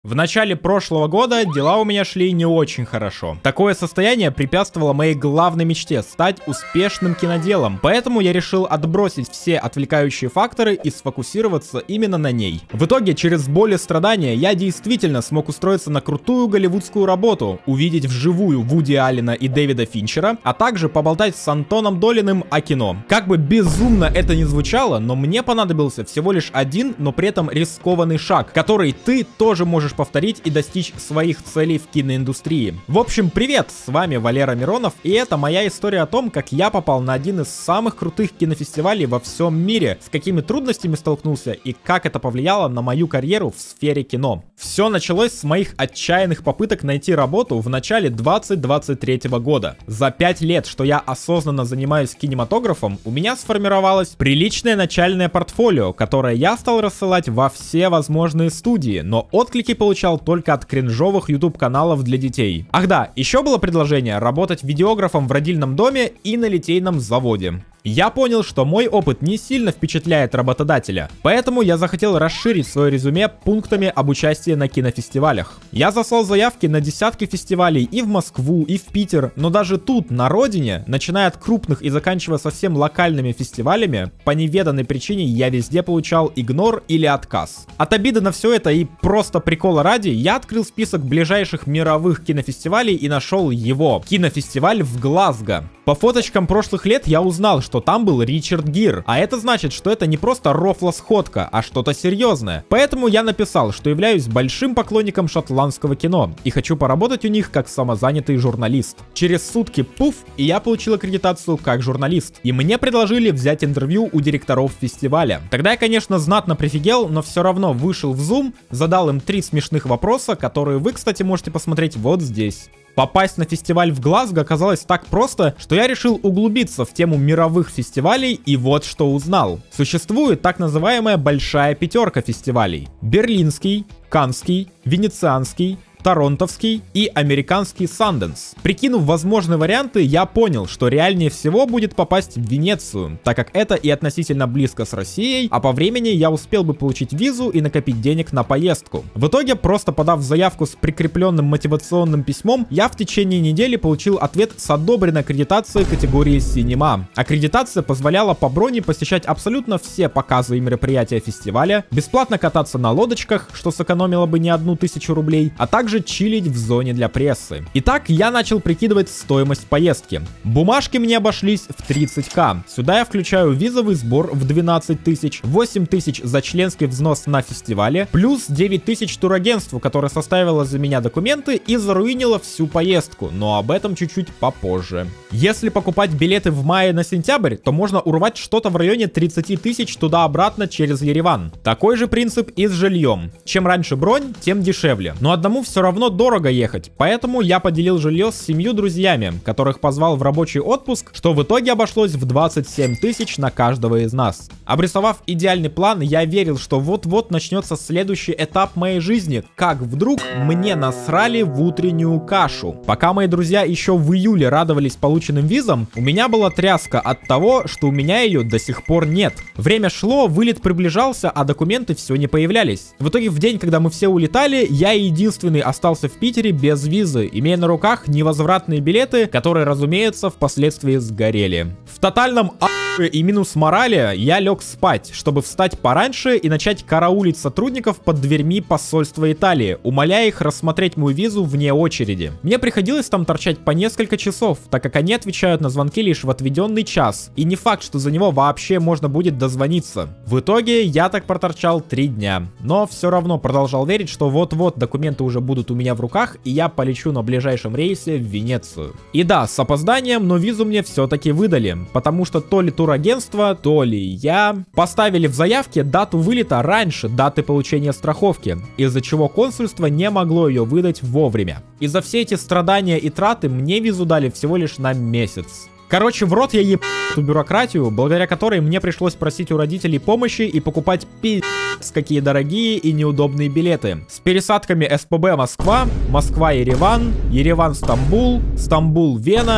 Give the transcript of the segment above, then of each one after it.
В начале прошлого года дела у меня шли не очень хорошо. Такое состояние препятствовало моей главной мечте — стать успешным киноделом. Поэтому я решил отбросить все отвлекающие факторы и сфокусироваться именно на ней. В итоге, через боль и страдания, я действительно смог устроиться на крутую голливудскую работу, увидеть вживую Вуди Аллена и Дэвида Финчера, а также поболтать с Антоном Долиным о кино. Как бы безумно это ни звучало, но мне понадобился всего лишь один, но при этом рискованный шаг, который ты тоже можешь повторить и достичь своих целей в киноиндустрии. В общем, привет, с вами Валера Миронов, и это моя история о том, как я попал на один из самых крутых кинофестивалей во всем мире, с какими трудностями столкнулся и как это повлияло на мою карьеру в сфере кино. Все началось с моих отчаянных попыток найти работу в начале 2023 года. За 5 лет, что я осознанно занимаюсь кинематографом, у меня сформировалось приличное начальное портфолио, которое я стал рассылать во все возможные студии, но отклики получал только от кринжовых YouTube-каналов для детей. Ах да, еще было предложение работать видеографом в родильном доме и на литейном заводе. Я понял, что мой опыт не сильно впечатляет работодателя, поэтому я захотел расширить свое резюме пунктами об участии на кинофестивалях. Я заслал заявки на десятки фестивалей и в Москву, и в Питер, но даже тут, на родине, начиная от крупных и заканчивая совсем локальными фестивалями, по неведанной причине я везде получал игнор или отказ. От обиды на все это и просто прикола ради, я открыл список ближайших мировых кинофестивалей и нашел его. Кинофестиваль в Глазго. По фоточкам прошлых лет я узнал, что там был Ричард Гир, а это значит, что это не просто рофла-сходка, а что-то серьезное. Поэтому я написал, что являюсь большим поклонником шотландского кино и хочу поработать у них как самозанятый журналист. Через сутки пуф, и я получил аккредитацию как журналист. И мне предложили взять интервью у директоров фестиваля. Тогда я, конечно, знатно прифигел, но все равно вышел в Zoom, задал им 3 смешных вопроса, которые вы, кстати, можете посмотреть вот здесь. Попасть на фестиваль в Глазго оказалось так просто, что я решил углубиться в тему мировых фестивалей, и вот что узнал. Существует так называемая большая пятерка фестивалей: Берлинский, Каннский, Венецианский, Торонтовский и американский Sundance. Прикинув возможные варианты, я понял, что реальнее всего будет попасть в Венецию, так как это и относительно близко с Россией, а по времени я успел бы получить визу и накопить денег на поездку. В итоге, просто подав заявку с прикрепленным мотивационным письмом, я в течение недели получил ответ с одобренной аккредитацией категории Cinema. Аккредитация позволяла по броне посещать абсолютно все показы и мероприятия фестиваля, бесплатно кататься на лодочках, что сэкономило бы не 1000 рублей, а также чилить в зоне для прессы. Итак, я начал прикидывать стоимость поездки. Бумажки мне обошлись в 30к. Сюда я включаю визовый сбор в 12 тысяч, 8 тысяч за членский взнос на фестивале, плюс 9 тысяч турагентству, которое составило за меня документы и заруинило всю поездку, но об этом чуть-чуть попозже. Если покупать билеты в мае на сентябрь, то можно урвать что-то в районе 30 тысяч туда-обратно через Ереван. Такой же принцип и с жильем. Чем раньше бронь, тем дешевле. Но одному все равно дорого ехать, поэтому я поделил жилье с 7 друзьями, которых позвал в рабочий отпуск, что в итоге обошлось в 27 тысяч на каждого из нас. Обрисовав идеальный план, я верил, что вот-вот начнется следующий этап моей жизни, как вдруг мне насрали в утреннюю кашу. Пока мои друзья еще в июле радовались полученным визам, у меня была тряска от того, что у меня ее до сих пор нет. Время шло, вылет приближался, а документы все не появлялись. В итоге в день, когда мы все улетали, я единственный остался в Питере без визы, имея на руках невозвратные билеты, которые, разумеется, впоследствии сгорели. В тотальном и минус морали я лег спать, чтобы встать пораньше и начать караулить сотрудников под дверьми посольства Италии, умоляя их рассмотреть мою визу вне очереди. Мне приходилось там торчать по несколько часов, так как они отвечают на звонки лишь в отведенный час, и не факт, что за него вообще можно будет дозвониться. В итоге я так проторчал 3 дня, но все равно продолжал верить, что вот-вот документы уже будут у меня в руках, и я полечу на ближайшем рейсе в Венецию. И да, с опозданием, но визу мне все-таки выдали, потому что то ли турагентство, то ли я поставили в заявке дату вылета раньше даты получения страховки, из-за чего консульство не могло ее выдать вовремя. И за все эти страдания и траты мне визу дали всего лишь на месяц. Короче, в рот я ебал эту бюрократию, благодаря которой мне пришлось просить у родителей помощи и покупать пиздец какие дорогие и неудобные билеты. С пересадками СПБ Москва, Москва-Ереван, Ереван-Стамбул, Стамбул-Вена,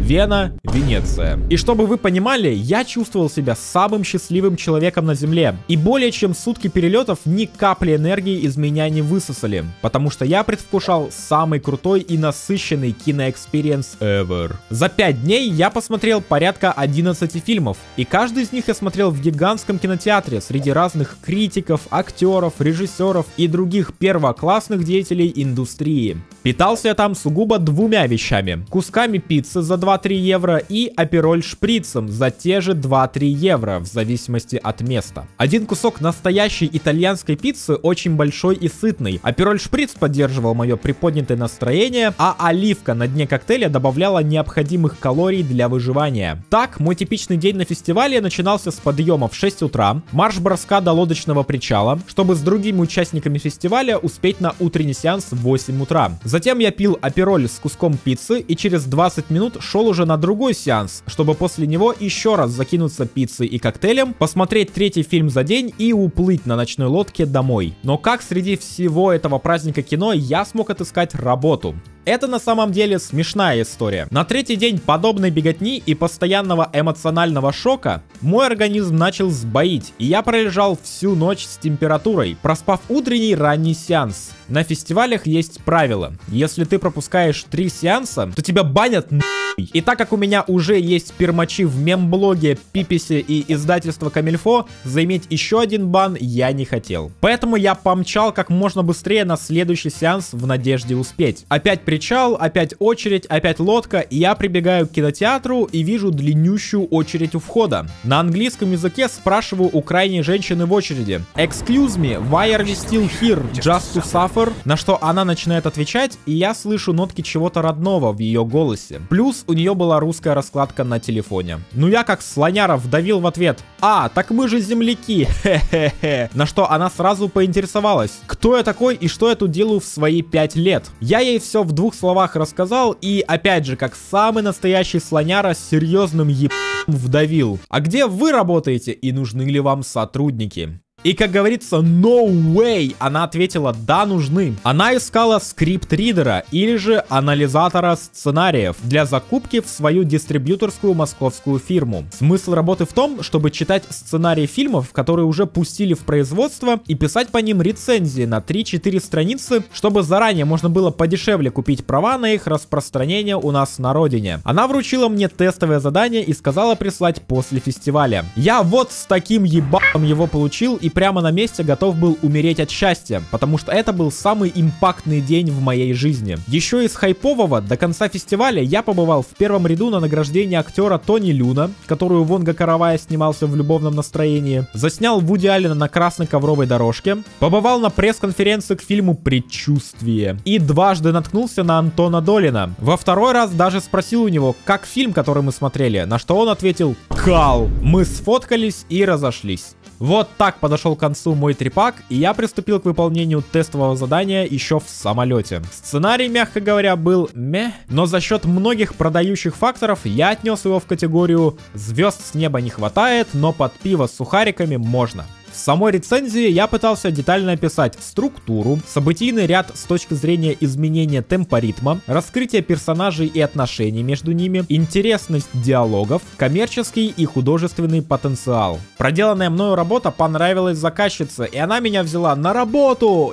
Вена, Венеция. И чтобы вы понимали, я чувствовал себя самым счастливым человеком на Земле. И более чем сутки перелетов ни капли энергии из меня не высосали, потому что я предвкушал самый крутой и насыщенный киноэкспириенс ever. За 5 дней я посмотрел порядка 11 фильмов, и каждый из них я смотрел в гигантском кинотеатре среди разных критиков, актеров, режиссеров и других первоклассных деятелей индустрии. Питался я там сугубо двумя вещами: кусками пиццы за 2-3 евро и апероль шприцем за те же 2-3 евро, в зависимости от места. Один кусок настоящей итальянской пиццы очень большой и сытный, апероль шприц поддерживал мое приподнятое настроение, а оливка на дне коктейля добавляла необходимых калорий для выживания. Так, мой типичный день на фестивале начинался с подъема в 6 утра, марш-броска до лодочного причала, чтобы с другими участниками фестиваля успеть на утренний сеанс в 8 утра. Затем я пил апероль с куском пиццы и через 20 минут шел уже на другой сеанс, чтобы после него еще раз закинуться пиццей и коктейлем, посмотреть 3-й фильм за день и уплыть на ночной лодке домой. Но как среди всего этого праздника кино я смог отыскать работу? Это на самом деле смешная история. На 3-й день подобной беготни и постоянного эмоционального шока мой организм начал сбоить, и я пролежал всю ночь с температурой, проспав утренний ранний сеанс. На фестивалях есть правило: если ты пропускаешь 3 сеанса, то тебя банят нахуй. И так как у меня уже есть пермачи в мемблоге, Пиписе и издательство Камильфо, заиметь еще один бан я не хотел. Поэтому я помчал как можно быстрее на следующий сеанс в надежде успеть. Опять причал, опять очередь, опять лодка, и я прибегаю к кинотеатру и вижу длиннющую очередь у входа. На английском языке спрашиваю у крайней женщины в очереди: "Excuse me, why are we still here? Just to suffer?" На что она начинает отвечать, и я слышу нотки чего-то родного в ее голосе. Плюс у нее была русская раскладка на телефоне. Ну я как слоняра вдавил в ответ: "А, так мы же земляки, хе-хе-хе." На что она сразу поинтересовалась: кто я такой и что я тут делаю в свои 5 лет. Я ей все в 2 словах рассказал и опять же, как самый настоящий слоняра, с серьезным вдавил: "А где вы работаете и нужны ли вам сотрудники?" И, как говорится, no way, она ответила: да, нужны. Она искала скрипт-ридера или же анализатора сценариев для закупки в свою дистрибьюторскую московскую фирму. Смысл работы в том, чтобы читать сценарии фильмов, которые уже пустили в производство, и писать по ним рецензии на 3-4 страницы, чтобы заранее можно было подешевле купить права на их распространение у нас на родине. Она вручила мне тестовое задание и сказала прислать после фестиваля. Я вот с таким ебалом его получил и прямо на месте готов был умереть от счастья, потому что это был самый импактный день в моей жизни. Еще из хайпового, до конца фестиваля я побывал в первом ряду на награждении актера Тони Люна, который у Вонга Каравая снимался в любовном настроении, заснял Вуди Аллена на красной ковровой дорожке, побывал на пресс-конференции к фильму «Предчувствие» и дважды наткнулся на Антона Долина. Во второй раз даже спросил у него, как фильм, который мы смотрели, на что он ответил: "Кал". Мы сфоткались и разошлись. Вот так подошел к концу мой трипак, и я приступил к выполнению тестового задания еще в самолете. Сценарий, мягко говоря, был мeh, но за счет многих продающих факторов я отнес его в категорию «звезд с неба не хватает, но под пиво с сухариками можно». В самой рецензии я пытался детально описать структуру, событийный ряд с точки зрения изменения темпа ритма, раскрытие персонажей и отношений между ними, интересность диалогов, коммерческий и художественный потенциал. Проделанная мною работа понравилась заказчице, и она меня взяла на работу!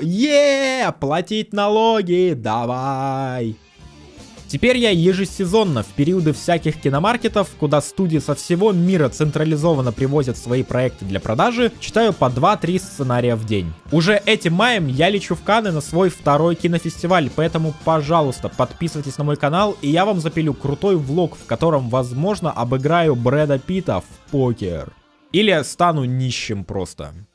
Платить налоги, давай! Теперь я ежесезонно в периоды всяких киномаркетов, куда студии со всего мира централизованно привозят свои проекты для продажи, читаю по 2-3 сценария в день. Уже этим маем я лечу в Канны на свой 2-й кинофестиваль, поэтому, пожалуйста, подписывайтесь на мой канал, и я вам запилю крутой влог, в котором, возможно, обыграю Брэда Питта в покер. Или стану нищим просто.